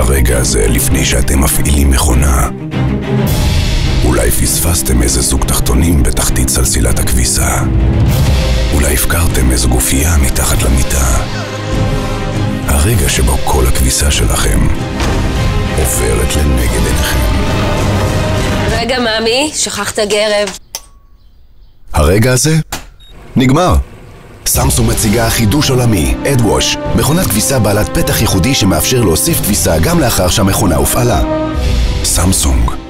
הרגע הזה לפני שאתם מפעילים מכונה. אולי פספסתם איזה זוג תחתונים בתחתית סלסילת הכביסה. אולי הפקרתם איזו גופייה מתחת למיטה. הרגע שבו כל הכביסה שלכם עוברת לנגד עיניכם. רגע, מאמי, שכחת גרב. הרגע הזה נגמר. סמסונג מציגה חידוש עולמי, אדווש, מכונת כביסה בעלת פתח ייחודי שמאפשר להוסיף כביסה גם לאחר שהמכונה הופעלה. סמסונג,